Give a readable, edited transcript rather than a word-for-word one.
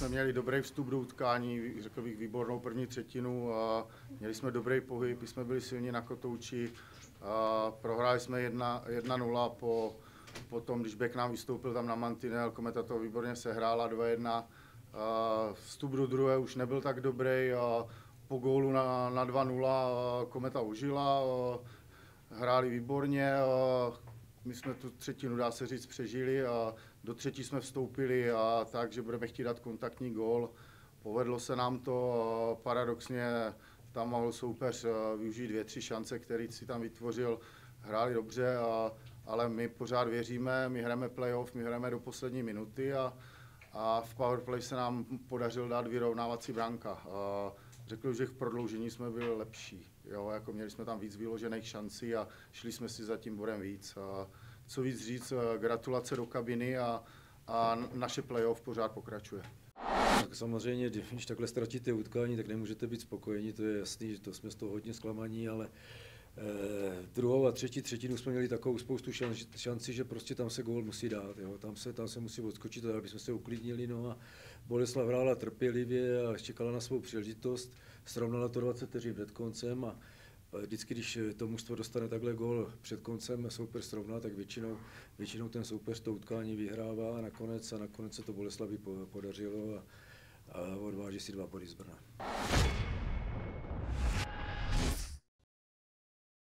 jsme měli dobrý vstup do utkání, řekl bych výbornou první třetinu. Měli jsme dobrý pohyb, jsme byli silní na kotouči. Prohráli jsme 1-0 po tom, když Bek nám vystoupil tam na mantinel, Kometa to výborně sehrála 2-1. Vstup do druhé už nebyl tak dobrý. Po gólu na 2-0 Kometa užila, hráli výborně. My jsme tu třetinu, dá se říct, přežili a do třetí jsme vstoupili tak, že budeme chtít dát kontaktní gól. Povedlo se nám to, paradoxně tam mohl soupeř využít 2-3 šance, které si tam vytvořil. Hráli dobře, ale my pořád věříme, my hrajeme playoff, my hrajeme do poslední minuty a v powerplay se nám podařilo dát vyrovnávací branka. Řekl bych, že v prodloužení jsme byli lepší. Jo, jako měli jsme tam víc vyložených šancí a šli jsme si za tím bodem víc. Co víc říct, gratulace do kabiny a naše playoff pořád pokračuje. Tak samozřejmě, když takhle ztratíte utkání, tak nemůžete být spokojeni, to je jasný, že to jsme z toho hodně zklamaní, ale druhou a třetí třetinu jsme měli takovou spoustu šancí, že prostě tam se gól musí dát, jo. Tam se musí odskočit, aby jsme se uklidnili, no a Boleslav hrála trpělivě a čekala na svou příležitost, srovnala to 20 vteřin před koncem a vždycky, když to mužstvo dostane takhle gól před koncem soupeř srovná, tak většinou ten soupeř to utkání vyhrává a nakonec se to Boleslavi podařilo a odváží si 2 body z Brna.